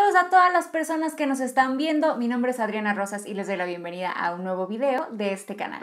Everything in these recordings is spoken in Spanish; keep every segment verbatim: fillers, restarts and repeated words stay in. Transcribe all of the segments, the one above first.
Saludos a todas las personas que nos están viendo. Mi nombre es Adriana Rosas y les doy la bienvenida a un nuevo video de este canal.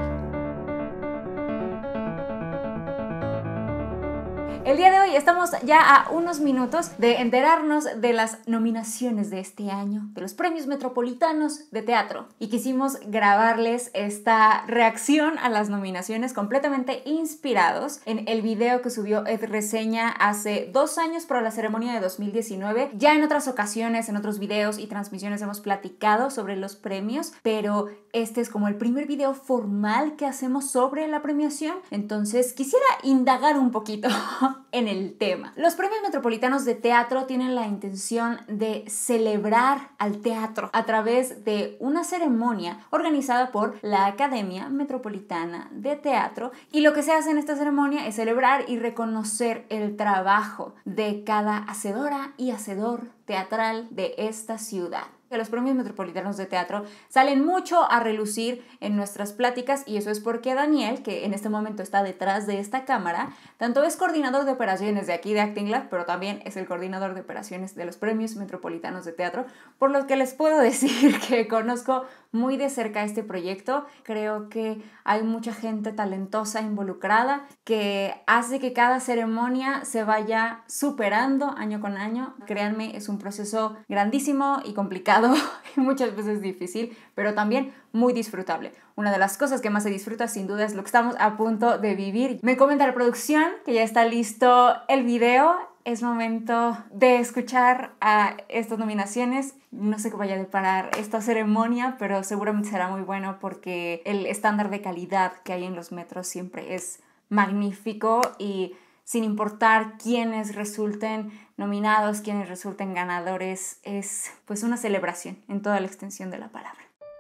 El día de hoy estamos ya a unos minutos de enterarnos de las nominaciones de este año, de los premios metropolitanos de teatro. Y quisimos grabarles esta reacción a las nominaciones completamente inspirados en el video que subió Ed Reseña hace dos años para la ceremonia de dos mil diecinueve. Ya en otras ocasiones, en otros videos y transmisiones hemos platicado sobre los premios, pero este es como el primer video formal que hacemos sobre la premiación. Entonces quisiera indagar un poquito en el tema. Los premios metropolitanos de teatro tienen la intención de celebrar al teatro a través de una ceremonia organizada por la Academia Metropolitana de Teatro, y lo que se hace en esta ceremonia es celebrar y reconocer el trabajo de cada hacedora y hacedor teatral de esta ciudad. Los premios metropolitanos de teatro salen mucho a relucir en nuestras pláticas, y eso es porque Daniel, que en este momento está detrás de esta cámara, tanto es coordinador de operaciones de aquí de Acting Lab, pero también es el coordinador de operaciones de los premios metropolitanos de teatro, por lo que les puedo decir que conozco muy de cerca este proyecto. Creo que hay mucha gente talentosa involucrada que hace que cada ceremonia se vaya superando año con año. Créanme, es un proceso grandísimo y complicado y muchas veces difícil, pero también muy disfrutable. Una de las cosas que más se disfruta sin duda es lo que estamos a punto de vivir. Me comenta la producción que ya está listo el video. Es momento de escuchar a estas nominaciones. No sé qué vaya a deparar esta ceremonia, pero seguramente será muy bueno porque el estándar de calidad que hay en los metros siempre es magnífico, y sin importar quiénes resulten nominados, quiénes resulten ganadores, es pues una celebración en toda la extensión de la palabra.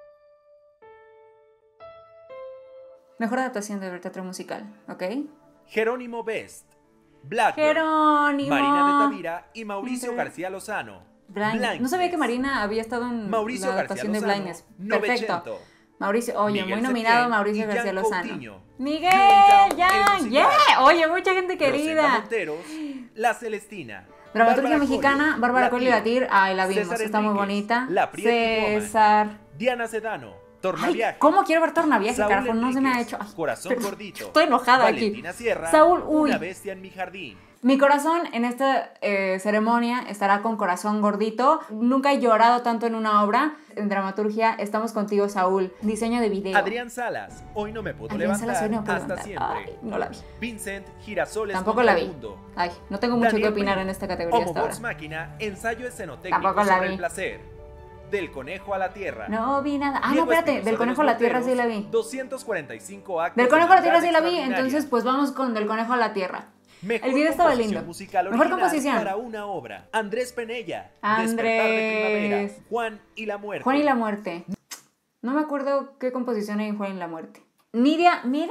Mejor adaptación de teatro musical, ¿ok? Jerónimo Best, Blackbird, Jerónimo. Marina de Tavira y Mauricio okay. García Lozano. Blindness. No sabía que Marina había estado en Mauricio la adaptación García de Blindness. Perfecto. novecientos. Mauricio, oye, Miguel muy nominado Septién Mauricio García Jan Lozano. Coutinho. Miguel, Jan, yeah, oye, mucha gente querida. Rosenda Monteros, La Celestina. Dramaturgia mexicana, Bárbara Colli Batir, ay, la vimos, César está muy Enríquez, bonita. La Prieta César. Diana Sedano, Tornaviaje. Ay, ¿cómo quiero ver Tornaviaje, Saúl carajo? No se me ha Enríquez, hecho. Ay, Corazón pero, Gordito. Estoy enojada Valentina aquí. Sierra, Saúl, uy. Una bestia en mi jardín. Mi corazón en esta eh, ceremonia estará con Corazón Gordito. Nunca he llorado tanto en una obra. En dramaturgia estamos contigo, Saúl. Diseño de video. Adrián Salas, Hoy no me puedo Adrián levantar, Salas, Hoy no me puedo hasta levantar. siempre. Ay, no la vi. Vincent Girasoles. Tampoco la vi. Mundo. Ay, no tengo mucho Daniel que opinar Brühl, en esta categoría hasta ahora. Homobox Máquina, ensayo escenotécnico Tampoco la sobre vi. el placer. Del conejo a la tierra. No vi nada. Ah, Diego no, espérate. Espinosa Del de conejo a los la tierra sí Monteros, la vi. doscientos cuarenta y cinco actos. Del conejo a la tierra sí la vi. extraordinaria. Entonces, pues vamos con Del conejo a la tierra. Mejor El video estaba composición lindo. musical Mejor original composición. para una obra. Andrés Penella. Andrés. Despertar de primavera. Juan y la muerte. Juan y la muerte. No me acuerdo qué composición hay en Juan y la muerte. Nidia, mira.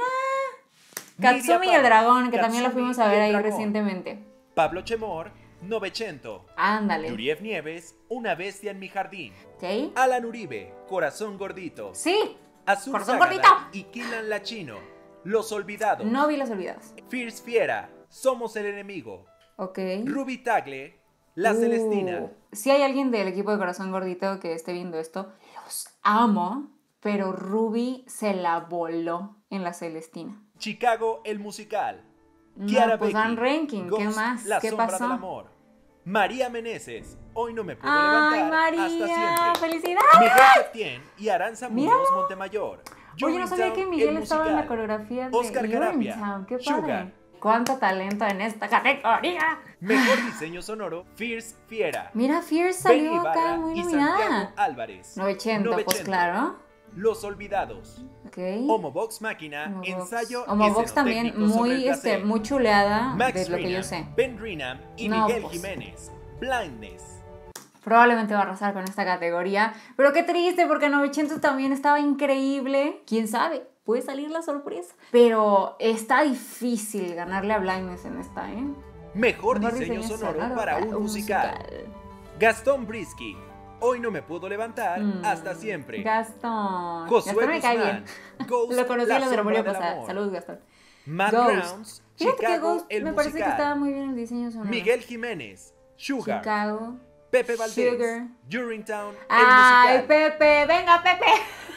Katsumi y el dragón, que Katsumi también la fuimos a ver y el ahí dragón. recientemente. Pablo Chemor, Novecento. Ándale. Yuriev Nieves, Una bestia en mi jardín. ¿Sí? Alan Uribe, Corazón Gordito. Sí. Azul Corazón Ságada Gordito. y Kilan Lachino, Los Olvidados. No vi Los Olvidados. Fierce Fiera, Somos el enemigo. Ok. Ruby Tagle, La Uh, Celestina. Si hay alguien del equipo de Corazón Gordito que esté viendo esto, los amo, pero Ruby se la voló en La Celestina. Chicago el musical. No, Kiara pues Becky, dan ranking. ¿Qué Ghost, más? La ¿Qué sombra pasó? del amor. María Meneses, Hoy no me puedo ¡Ay, levantar hasta María! siempre. ¡Felicidades! Miguel Septién y Aranza Míralo. Muñoz Montemayor. Oye, no sabía Urinetown, que Miguel el estaba en la musical. coreografía de Oscar Garapia, Urinetown. ¡Qué padre! Sugar. ¡Cuánto talento en esta categoría! Mejor diseño sonoro, Fierce Fiera. Mira, Fierce Benny salió acá Ibarra muy y nominada. Santiago Álvarez. novecientos, pues Novecento. claro. Los Olvidados. Ok. Homobox Máquina, Homobox. ensayo Homobox también escenotécnico sobre muy, el este, placer. muy chuleada Max de lo que Rina, yo sé. Ben Rinam y No, Miguel pues. Jiménez. Blindness. Probablemente va a arrasar con esta categoría. Pero qué triste, porque novecientos también estaba increíble. ¿Quién sabe? Puede salir la sorpresa. Pero está difícil ganarle a Blindness en esta, ¿eh? Mejor, Mejor diseño, diseño sonoro, sonoro para un musical. musical. Gastón Brisky. Hoy no me puedo levantar mm. hasta siempre. Gastón. Josué Gastón me cae Guzmán, bien. Ghost, Lo conocí en la ceremonia del pasada. amor. Saludos, Gastón. Matt Ghost. Grounds, Fíjate Chicago, que Ghost el me musical. parece que estaba muy bien el diseño sonoro. Miguel Jiménez, Sugar. Chicago. Pepe Valdés. Sugar. Urinetown, el ¡Ay, musical. Pepe! ¡Venga, Pepe!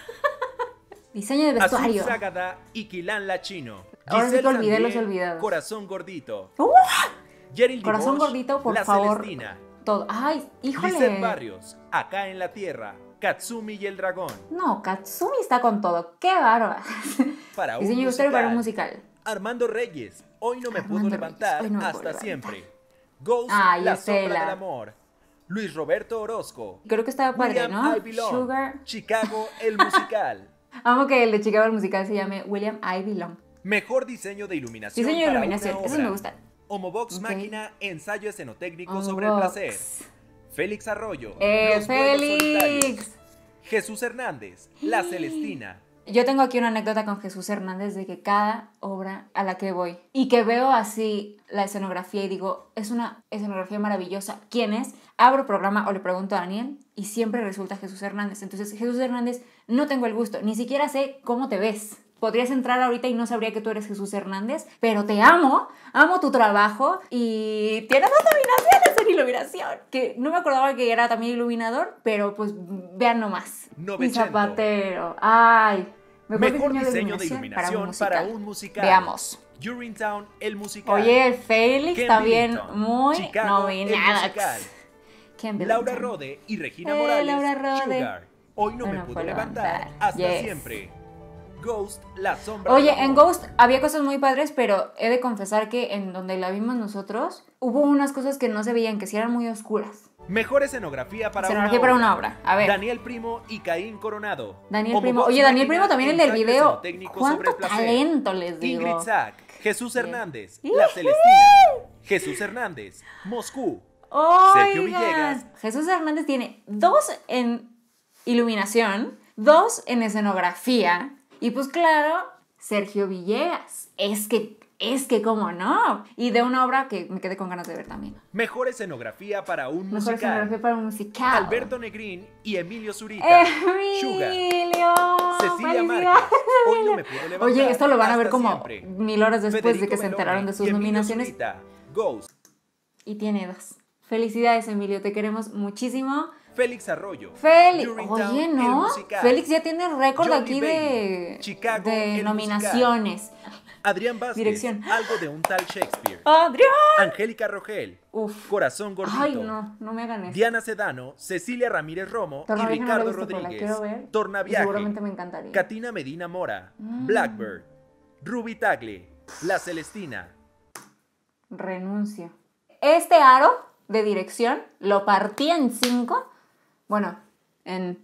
Diseño de vestuario. Azul Ságada y Quilán Lachino. Ahora sí que Giselle olvidé los Sandiel, olvidados. Corazón Gordito. ¡Uh! Yeril Corazón Dibosh, Gordito, por La favor. Celestina. Todo. ¡Ay, híjole! Lizeth Barrios, Acá en la Tierra. Katsumi y el Dragón. No, Katsumi está con todo. ¡Qué bárbaro! Para un Diseño de musical. vestuario para un musical. Armando Reyes, Hoy no me Armando puedo Reyes, levantar Hoy no me puedo hasta levantar. siempre. Ghost, Ay, La Estela. sombra del amor. Luis Roberto Orozco. Creo que estaba padre, William ¿no? I Belong. Sugar. Chicago, el musical. Amo que el de Chicago el musical se llame William I Belong. Mejor diseño de iluminación. Diseño de para iluminación, una esos obra. me gustan. Homobox Ok. Máquina, ensayo escenotécnico Homobox. sobre el placer. Félix Arroyo. ¡Eh, Los Buenos Solitarios. Félix! Jesús Hernández, La Celestina. Yo tengo aquí una anécdota con Jesús Hernández de que cada obra a la que voy y que veo así la escenografía y digo, es una escenografía maravillosa. ¿Quién es? Abro programa o le pregunto a Daniel y siempre resulta Jesús Hernández. Entonces, Jesús Hernández, no tengo el gusto, ni siquiera sé cómo te ves. Podrías entrar ahorita y no sabría que tú eres Jesús Hernández, pero te amo, amo tu trabajo y tienes dos nominaciones en iluminación, que no me acordaba que era también iluminador, pero pues vean nomás. Mi Novecento. zapatero, ay, mejor, Mejor diseño, diseño de iluminación para un musical. Veamos. Urinetown, el musical. Oye, el Félix Ken también Billington, muy Chicago, el nominada. musical. Ken Laura Billington. Rode y Regina Eh, Morales. Laura Rode. Sugar. Hoy no Hoy me no puedo puedo levantar, levantar. hasta Yes. siempre. Ghost, La sombra Oye, del en amor. Ghost había cosas muy padres, pero he de confesar que en donde la vimos nosotros hubo unas cosas que no se veían, que sí eran muy oscuras. Mejor escenografía para Escenografía una para obra. una obra. A ver. Daniel Primo y Caín Coronado. Daniel Homobox Primo. Oye, Daniel Máquina, Primo también el del ensayo video. escenotécnico sobre ¿Cuánto el placer. talento les digo? Ingrid Zack, Jesús Hernández, Bien. La Celestina, Jesús Hernández, Moscú. Sergio Oigan, Villegas. Jesús Hernández tiene dos en iluminación, dos en escenografía y pues claro, Sergio Villegas. Es que, es que cómo no. Y de una obra que me quedé con ganas de ver también. Mejor escenografía para un Mejor escenografía musical. para un musical. Alberto Negrín y Emilio Zurita. Sugar. Emilio. Cecilia Felicidades. Márquez. Hoy no me puedo levantar. Oye, esto lo van a ver hasta como siempre. mil horas después de Federico que se Meloni enteraron de sus y Emilio nominaciones. Zurita. Ghost. Y tiene dos. Felicidades, Emilio. Te queremos muchísimo. Félix Arroyo. Félix, Urinetown, oye, el ¿no? musical. Félix ya tiene récord Johnny aquí Baby, de, Chicago, de el nominaciones. Adrián Vázquez. Dirección. Algo de un tal Shakespeare. ¡Adrián! Angélica Rogel. Uf. Corazón Gordito. Ay, no, no me hagan eso. Diana Sedano, Cecilia Ramírez Romo y Tornavieja no la he Ricardo visto, pero la Rodríguez. quiero ver. Y Tornaviaje. seguramente me encantaría. Katina Medina Mora. Mm. Blackbird. Ruby Tagle. La Celestina. Renuncio. Este aro de dirección lo partí en cinco. Bueno, en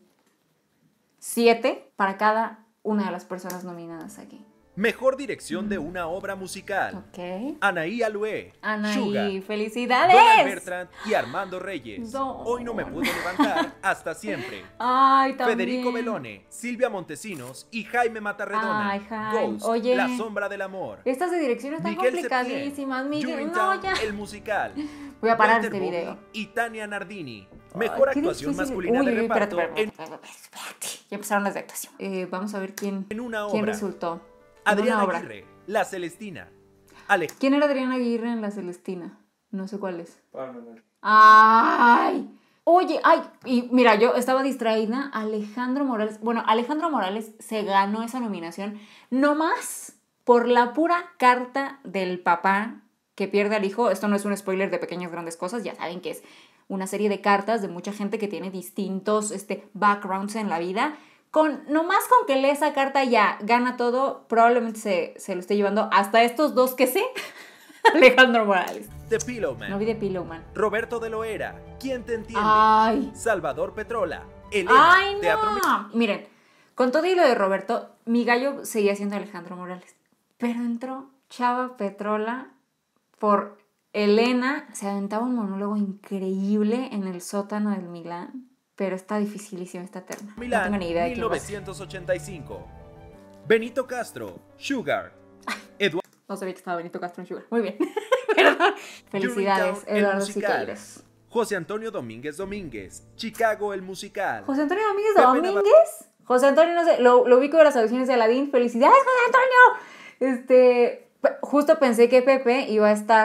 siete para cada una de las personas nominadas aquí. Mejor dirección de una obra musical. Ok. Anaí Alué. Anaí, Sugar. Donald felicidades. Bertrand y Armando Reyes. No. Hoy no me puedo levantar hasta siempre. Ay, también. Federico Belone, Silvia Montesinos y Jaime Matarredona. Ay, Jaime. Ghost, Oye. La sombra del amor. Estas de dirección están Miguel complicadísimas, Septién, Miguel. Urinetown, No, ya. el musical. Voy a parar Walter este Bobby video. Y Tania Nardini. Mejor Ay, qué actuación difícil. masculina Uy, de uy, reparto espérate, en, espérate, espérate. Ya empezaron las de actuación. Eh, vamos a ver quién, en una quién obra. resultó. En Adriana una obra. Aguirre, La Celestina. Alejandro ¿Quién era Adriana Aguirre en La Celestina? No sé cuál es. Pablo Manuel. ¡Ay! Oye, ay, y mira, yo estaba distraída. Alejandro Morales. Bueno, Alejandro Morales se ganó esa nominación nomás por la pura carta del papá que pierde al hijo. Esto no es un spoiler de Pequeñas Grandes Cosas, ya saben que es una serie de cartas de mucha gente que tiene distintos este, backgrounds en la vida. Con, nomás con que lee esa carta ya gana todo, probablemente se, se lo esté llevando hasta estos dos que sé. Alejandro Morales. The Pillowman. No vi de Pillowman. Roberto de Loera. ¿Quién te entiende? Ay. Salvador Petrola. Elena. Ay, Teatro no. Miren, con todo y lo de Roberto, mi gallo seguía siendo Alejandro Morales. Pero entró Chava Petrola por Elena. Se aventaba un monólogo increíble en el sótano del Milán. Pero está dificilísima esta terna. Milán, no tengo ni idea de mil quién va a ser. novecientos ochenta y cinco. Benito Castro. Sugar. Eduardo. No sabía que estaba Benito Castro en Sugar. Muy bien. Perdón. Felicidades, Urinetown, el Eduardo musical. Siqueiros. José Antonio Domínguez Domínguez. Chicago, el musical. José Antonio Domínguez Pepe Domínguez. José Antonio, no sé, lo, lo ubico de las audiciones de Aladdin. ¡Felicidades, José Antonio! Este, pe- justo pensé que Pepe iba a estar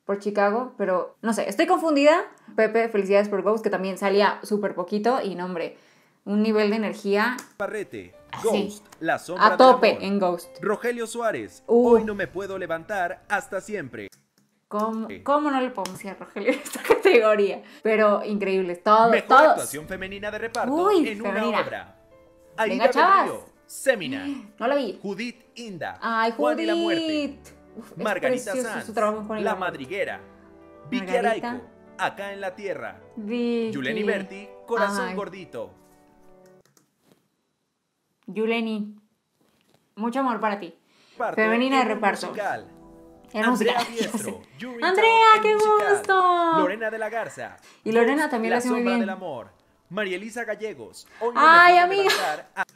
por Chicago, pero no sé, estoy confundida. Pepe, felicidades por Ghost, que también salía súper poquito y no, hombre, un nivel de energía. Parrete, Ghost, sí, la sombra a tope del amor. en Ghost. Rogelio Suárez, Uh. hoy no me puedo levantar hasta siempre. ¿Cómo, ¿Cómo no le podemos decir a Rogelio en esta categoría? Pero increíbles, todos, Mejor todos. actuación femenina de reparto Uy, en femenina. una obra. Aida Venga, chavas. del Río, Semina, No la vi. Judith Inda, Ay, Juan y la Muerte, Judith. Uf, es Margarita precioso Sanz, su trabajo en Juan y La la Muerte. Madriguera, Vicky Margarita. Araico, Acá en la Tierra, Vicky. Yuleni Berti, Corazón Ay. Gordito. Yuleni, mucho amor para ti. Reparto Femenina de en un reparto. musical. Era Andrea musical, ya Biestro, sé. Yuri Andrea, Town, el qué musical. gusto. Lorena de la Garza. Y Lorena Ghost, también La lo hace muy sombra bien. del amor. María Elisa Gallegos. Hoy no Ay, me puedo amiga. levantar a-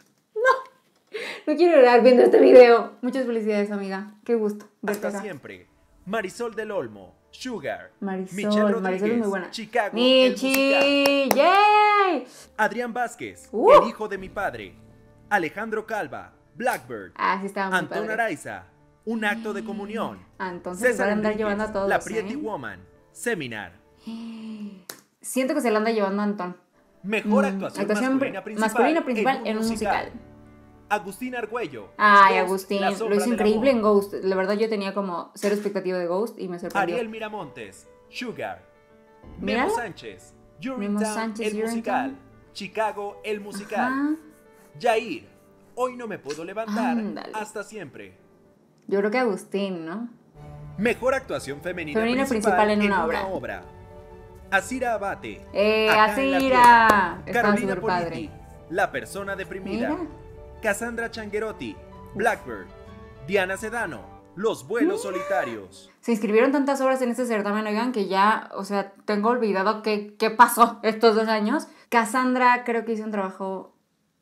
No quiero llorar viendo este video. Muchas felicidades, amiga. Qué gusto verte hasta acá. siempre. Marisol del Olmo. Sugar. Marisol, Michelle Rodríguez. Marisol es muy buena. Chicago. el musical. Michi, yay. Adrián Vázquez. Uh. El hijo de mi padre. Alejandro Calva. Blackbird. Ah, sí estaba muy Antón padre. Araiza. Un acto de comunión. Ah, entonces César van a andar Enríquez, llevando a todos, La Pretty ¿eh? Woman. Seminar. Siento que se la anda llevando a Antón. Mejor Mm, actuación, actuación masculina pri- principal, masculina principal en un musical. Agustín Argüello. Ay, Ghost, Agustín, La lo sombra hizo del increíble amor. en Ghost. La verdad yo tenía como cero expectativa de Ghost y me sorprendió. Ariel Miramontes. Sugar. Mírala. Memo Sánchez. Memo Urinetown, Sánchez, el musical. Urinetown. Chicago, el musical. Ajá. Jair. Hoy no me puedo levantar. Ándale. Hasta siempre. Yo creo que Agustín, ¿no? Mejor actuación femenina, Femenina principal, principal en una obra. Asira Abate. Eh, Acá en la Asira. Tierra. Estaba Carolina súper Politi. padre. La persona deprimida. Mira. Cassandra Changuerotti. Blackbird. Diana Sedano. Los vuelos solitarios. Se inscribieron tantas obras en este certamen, oigan, que ya, o sea, tengo olvidado qué, qué pasó estos dos años. Cassandra creo que hizo un trabajo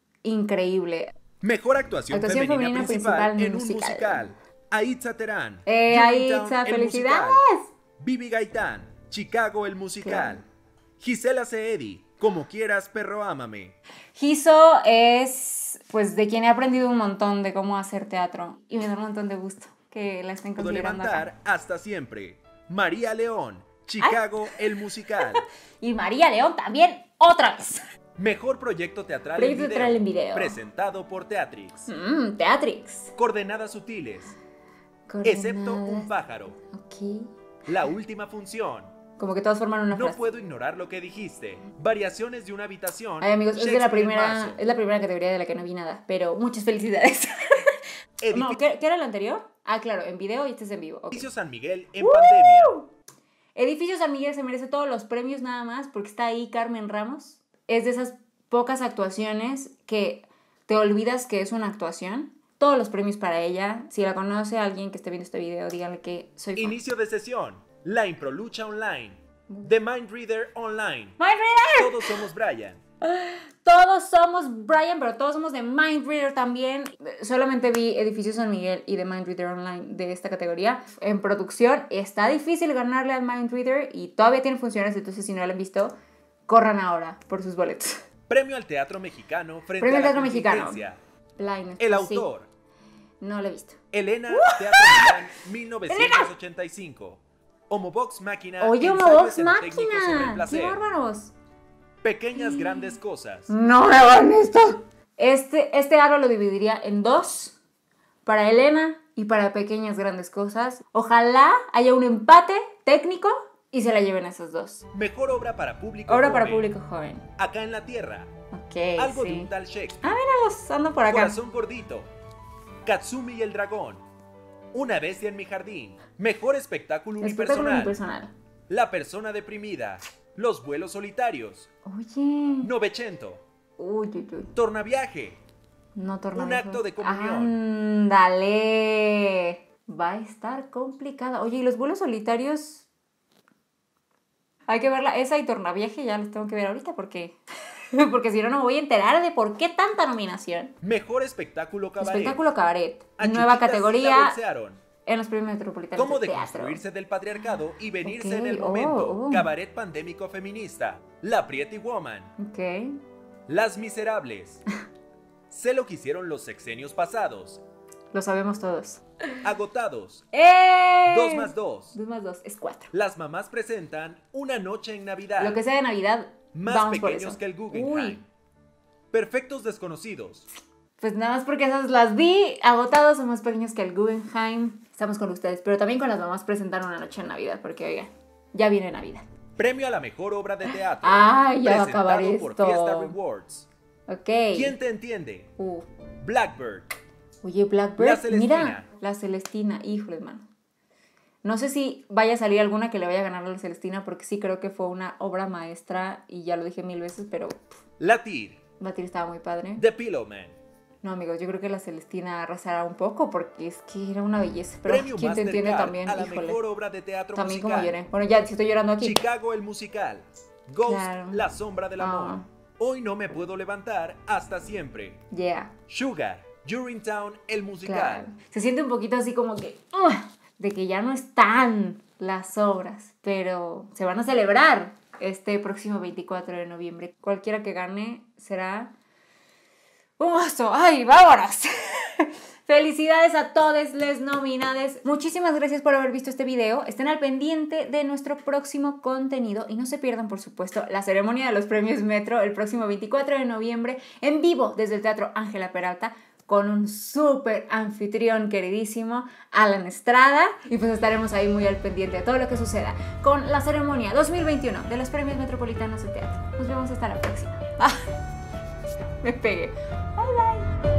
increíble. Mejor actuación, Actuación femenina, femenina principal, principal en en un musical. musical. Aitza Terán. Eh, Urinetown, Aitza, el felicidades. musical. Vivi Gaitán. Chicago, el musical. Claro. Gisela Ceedi. Como quieras, perro, ámame. Giso es, pues, de quien he aprendido un montón de cómo hacer teatro. Y me da un montón de gusto que la estén Puedo considerando levantar acá. hasta siempre. María León. Chicago, el musical. Y María León también, otra vez. Mejor proyecto teatral, Proyecto en, video, teatral en video. presentado por Teatrix. Mmm, Teatrix. Coordenadas sutiles. Coordenadas. Excepto un pájaro. Ok. La última función. Como que todos forman una No frase. puedo ignorar lo que dijiste. Variaciones de una habitación. Ay, amigos, es de la Shakespeare en primera, marzo. es la primera categoría de la que no vi nada, pero muchas felicidades. Edificio No, ¿qué, qué era el anterior? Ah, claro, en video y este es en vivo. ok. San Miguel en pandemia. Edificio San Miguel se merece todos los premios nada más porque está ahí Carmen Ramos. Es de esas pocas actuaciones que te olvidas que es una actuación. Todos los premios para ella. Si la conoce alguien que esté viendo este video, díganle que soy fan. Inicio de sesión. La Improlucha Online. The Mind Reader Online. Mind Reader. Todos somos Brian. Todos somos Brian, pero todos somos de Mind Reader también. Solamente vi Edificio San Miguel y The Mind Reader Online de esta categoría. En producción está difícil ganarle al Mind Reader y todavía tiene funciones, entonces si no lo han visto, corran ahora por sus boletos. Premio al Teatro Mexicano frente Premio a al la Teatro Mexicano. contingencia. Blindness, El pues sí. autor. No lo he visto. Elena, Teatro Milán, mil novecientos ochenta y cinco. Homobox Máquina. Oye, ensayo Homobox escenotécnico sobre el Máquina. ¡Qué placer. bárbaros! Pequeñas grandes cosas. No me hagan esto. Este, este aro lo dividiría en dos. Para Elena y para pequeñas grandes cosas. Ojalá haya un empate técnico y se la lleven esas dos. Mejor obra para público Obra joven. para público joven. Acá en la Tierra. Ok, Algo sí. de un tal Shakespeare. Ah, míralos, ando por acá. Corazón Gordito. Katsumi y el Dragón. Una bestia en mi jardín. Mejor espectáculo Espectáculo unipersonal. unipersonal. La persona deprimida. Los vuelos solitarios. Oye. Novecento. Uy, uy, uy. Tornaviaje. No torna. Un acto de comunión. Ándale. Va a estar complicada. Oye, ¿y los vuelos solitarios? Hay que verla. Esa y tornaviaje ya los tengo que ver ahorita porque... porque si no, no me voy a enterar de por qué tanta nominación. Mejor espectáculo cabaret. Espectáculo cabaret. A Nueva Chuchitas sí la categoría bolsearon. en los premios metropolitanos Cómo de teatro. deconstruirse del patriarcado y venirse Ok, en el oh, momento. oh. Cabaret pandémico feminista. La Pretty Woman. Ok. Las Miserables. Sé lo que hicieron los sexenios pasados. Lo sabemos todos. Agotados. ¡Eh! Dos más dos. Dos más dos es cuatro. Las mamás presentan Una noche en Navidad. Lo que sea de Navidad, Más vamos por pequeños eso. que el Guggenheim. Uy. Perfectos desconocidos. Pues nada más porque esas las vi. Agotados, son más pequeños que el Guggenheim. Estamos con ustedes, pero también con las mamás presentaron Una noche en Navidad, porque oigan, ya viene Navidad. Premio a la mejor obra de teatro. Ay, ya va a acabar presentado esto. por Fiesta Rewards. Ok. ¿Quién te entiende? Uh. Blackbird. Oye, Blackbird, La Celestina. mira, la Celestina, híjole, hermano. No sé si vaya a salir alguna que le vaya a ganar a la Celestina, porque sí creo que fue una obra maestra, y ya lo dije mil veces, pero Latir. Batir estaba muy padre. The Pillowman. No, amigos, yo creo que la Celestina arrasará un poco, porque es que era una belleza. Pero Premio ¿quién te entiende Mastercard también? a la Híjole. mejor obra de teatro También musical. como lloré. Bueno, ya, si estoy llorando aquí. Chicago el musical. Ghost, Claro. La sombra del amor. Ah. Hoy no me puedo levantar hasta siempre. Yeah. Sugar, Urinetown el musical. Claro. Se siente un poquito así como que, ¡uh!, de que ya no están las obras, pero se van a celebrar este próximo veinticuatro de noviembre. Cualquiera que gane será un oso. ¡Ay, vámonos! Felicidades a todos les nominades. Muchísimas gracias por haber visto este video. Estén al pendiente de nuestro próximo contenido y no se pierdan, por supuesto, la ceremonia de los premios Metro el próximo veinticuatro de noviembre en vivo desde el Teatro Ángela Peralta con un súper anfitrión queridísimo, Alan Estrada, y pues estaremos ahí muy al pendiente de todo lo que suceda con la ceremonia dos mil veintiuno de los premios metropolitanos de teatro. Nos vemos hasta la próxima. Ah, me pegué. Bye bye.